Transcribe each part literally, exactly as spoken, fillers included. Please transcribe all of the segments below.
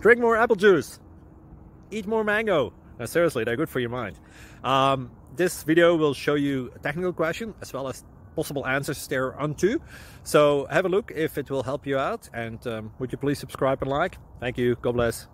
Drink more apple juice. Eat more mango. No, seriously, they're good for your mind. Um, this video will show you a technical question as well as possible answers thereunto. So have a look if it will help you out, and um, would you please subscribe and like? Thank you. God bless.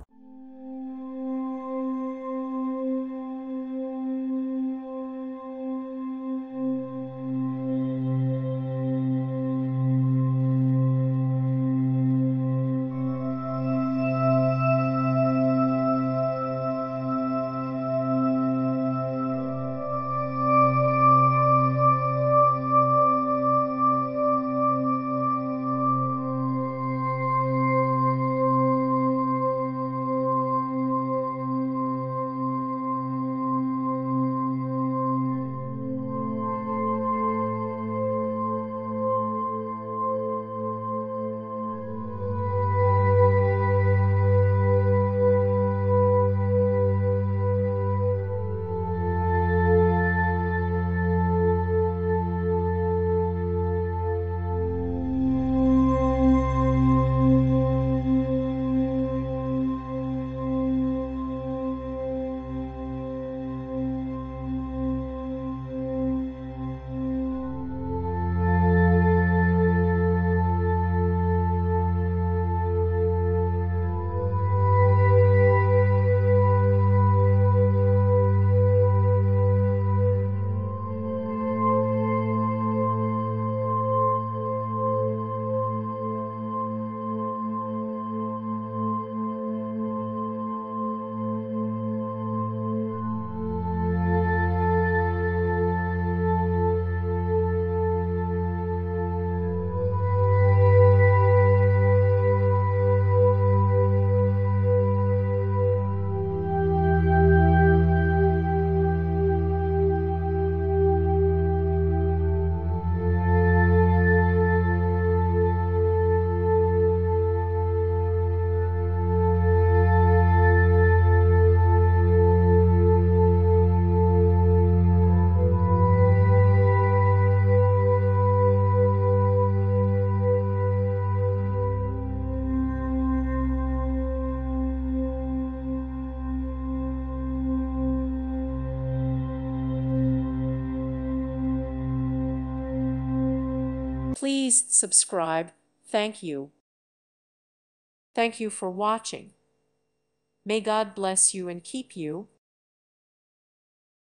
Please subscribe. Thank you. Thank you for watching. May God bless you and keep you.